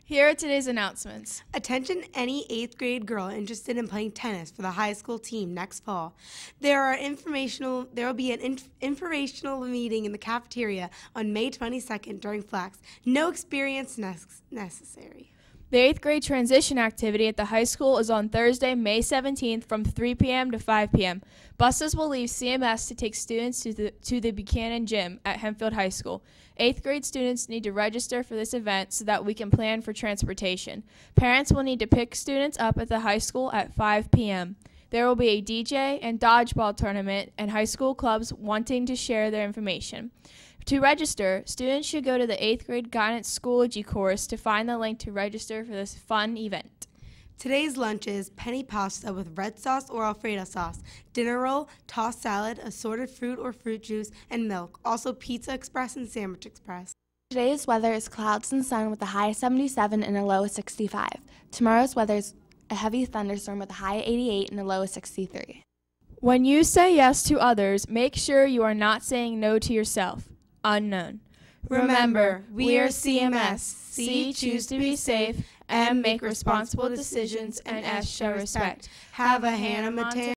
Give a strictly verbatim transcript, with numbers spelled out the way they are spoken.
Here are today's announcements. Attention any eighth grade girl interested in playing tennis for the high school team next fall. There are informational there will be an inf- informational meeting in the cafeteria on May twenty-second during Flex. No experience ne- necessary. The eighth grade transition activity at the high school is on Thursday, May seventeenth from three p.m. to five p.m. Buses will leave C M S to take students to the, to the Buchanan Gym at Hempfield High School. eighth grade students need to register for this event so that we can plan for transportation. Parents will need to pick students up at the high school at five p.m. There will be a D J and dodgeball tournament and high school clubs wanting to share their information. To register, students should go to the eighth grade Guidance Schoology course to find the link to register for this fun event. Today's lunch is penny pasta with red sauce or Alfredo sauce, dinner roll, tossed salad, assorted fruit or fruit juice, and milk. Also Pizza Express and Sandwich Express. Today's weather is clouds and sun with a high of seventy-seven and a low of sixty-five. Tomorrow's weather is a heavy thunderstorm with a high of eighty-eight and a low of sixty-three. When you say yes to others, make sure you are not saying no to yourself. Unknown. Remember, we are C M S. C, choose to be safe, M, make responsible decisions, and S, show respect. Have a Hannah Montana.